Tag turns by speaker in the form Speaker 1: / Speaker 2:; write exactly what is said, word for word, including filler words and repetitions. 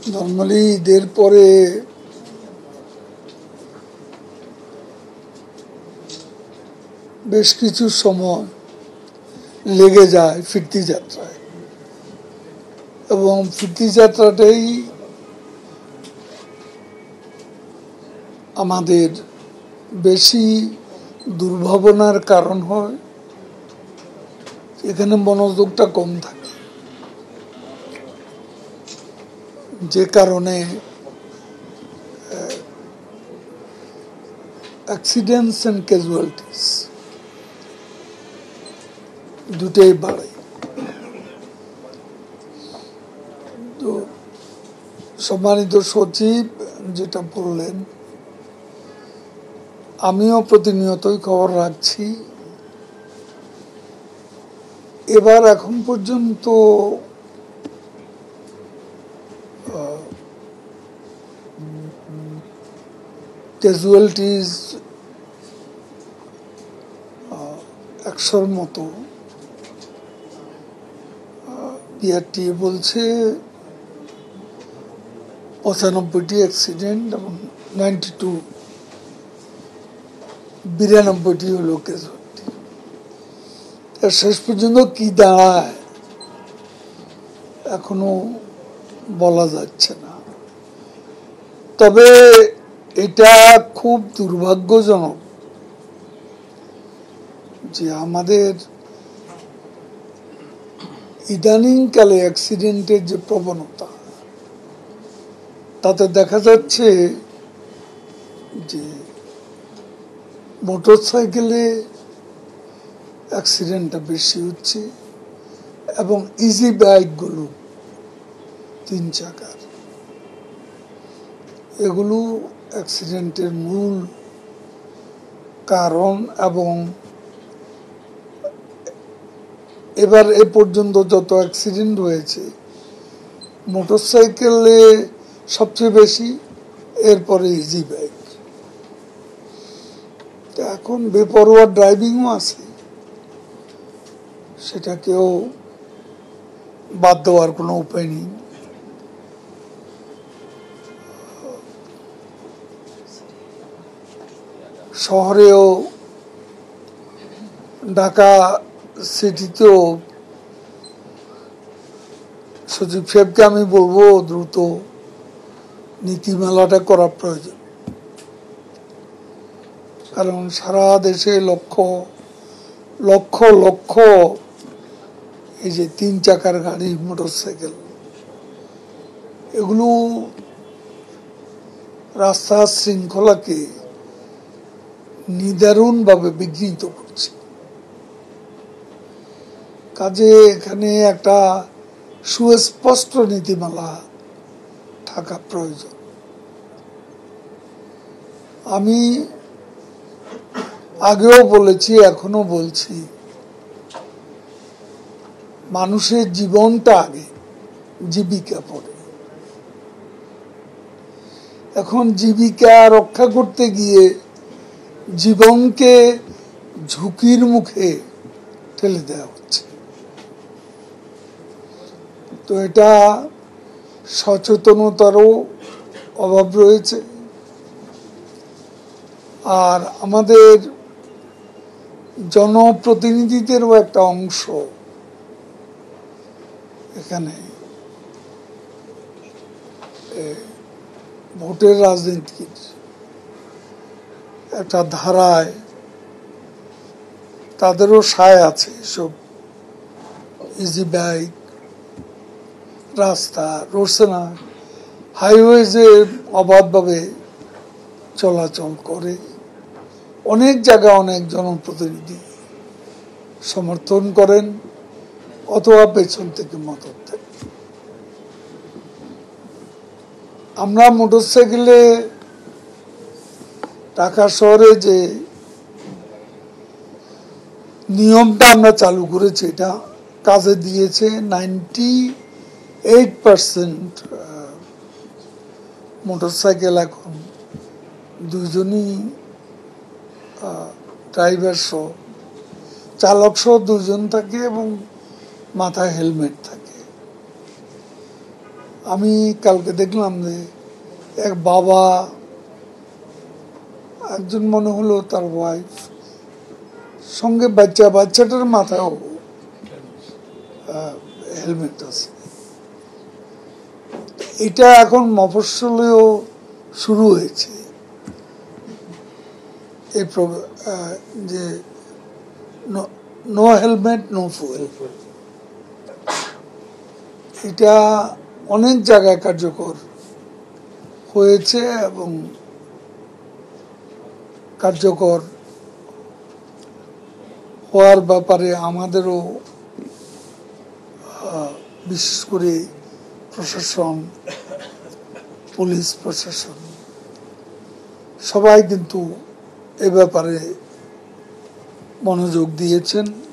Speaker 1: Normally ঈদের পরে বেশ কিছু সময় লেগে যায় ফিরতি যাত্রায়, এবং ফিরতি যাত্রাটাই আমাদের বেশি দুর্ভাবনার কারণ হয়। এখানে মনোযোগটা কম থাকে, যে কারণে অ্যাক্সিডেন্টস অ্যান্ড ক্যাজুয়ালিটিস দুটোই বাড়ে। তো সম্মানিত সচিব যেটা বললেন, আমিও প্রতিনিয়তই খবর রাখছি। এবার এখন পর্যন্ত ক্যাজুয়ালিটিস একশোর মতো। বিআরটি বলছে পঁচানব্বইটি অ্যাক্সিডেন্ট এবং নাইনটি টু বিরানব্বইটি হলো ক্যাজুয়ালিটি। শেষ পর্যন্ত কি দাঁড়ায় এখনো বলা যাচ্ছে না। তবে এটা খুব দুর্ভাগ্যজনক যে আমাদের ইদানিংকালে অ্যাক্সিডেন্টের যে প্রবণতা, তাতে দেখা যাচ্ছে যে মোটর সাইকেলে অ্যাক্সিডেন্টটা বেশি হচ্ছে এবং ইজি বাইকগুলো তিন চাকার এগুলো অ্যাক্সিডেন্টের মূল কারণ। এবং এবার এ পর্যন্ত যত অ্যাক্সিডেন্ট হয়েছে, মোটর সাইকেলে সবচেয়ে বেশি, এরপরে ইজি বাইক। এখন বেপরোয়া ড্রাইভিংও আছে, সেটাকেও বাদ দেওয়ার কোনো উপায় নেই। শহরেও ঢাকা সিটিতেও সচিব সাহেবকে আমি বলবো দ্রুত নীতিমালাটা করা প্রয়োজন। কারণ সারা দেশে লক্ষ লক্ষ লক্ষ এই যে তিন চাকার গাড়ি, মোটর সাইকেল, এগুলো রাস্তার শৃঙ্খলাকে নিদারুণভাবে বিঘ্নিত করছে। কাজে এখানে একটা সুস্পষ্ট নীতিমালা থাকা প্রয়োজন। আমি আগেও বলেছি, এখনো বলছি, মানুষের জীবনটা আগে, জীবিকা পরে। এখন জীবিকা রক্ষা করতে গিয়ে জীবনকে ঝুঁকির মুখে ঠেলে দেওয়া হচ্ছে। তো এটা সচেতনতারও অভাব রয়েছে। আর আমাদের জনপ্রতিনিধিদেরও একটা অংশ এখানে ভোটের রাজনীতির একটা ধারায় তাদেরও সায় আছে। সব ইজি বাইক, রাস্তা, রোডসেনা, হাইওয়েজে অবাধভাবে চলাচল করে। অনেক জায়গায় অনেক জনপ্রতিনিধি সমর্থন করেন অথবা পেছন থেকে মদত দেন। আমরা মোটর সাইকেলে ঢাকা শহরে যে নিয়মটা আমরা চালু করেছি, এটা কাজে দিয়েছে। Ninety eight percent motorcycle এখন দুজনই ড্রাইভার সহ, চালক সহ দুজন থাকে এবং মাথায় হেলমেট থাকে। আমি কালকে দেখলাম যে এক বাবা, একজন মনে হলো তার ওয়াইফ, সঙ্গে বাচ্চা, বাচ্চাটার মাথায়ও হেলমেট আছে। এটা এখন মফস্বলেও শুরু হয়েছে, এই যে নো হেলমেট নো ফুয়েল। এটা অনেক জায়গায় কার্যকর হয়েছে এবং কার্যকর হওয়ার ব্যাপারে আমাদেরও বিশেষ করে প্রশাসন, পুলিশ প্রশাসন সবাই কিন্তু এ ব্যাপারে মনোযোগ দিয়েছেন।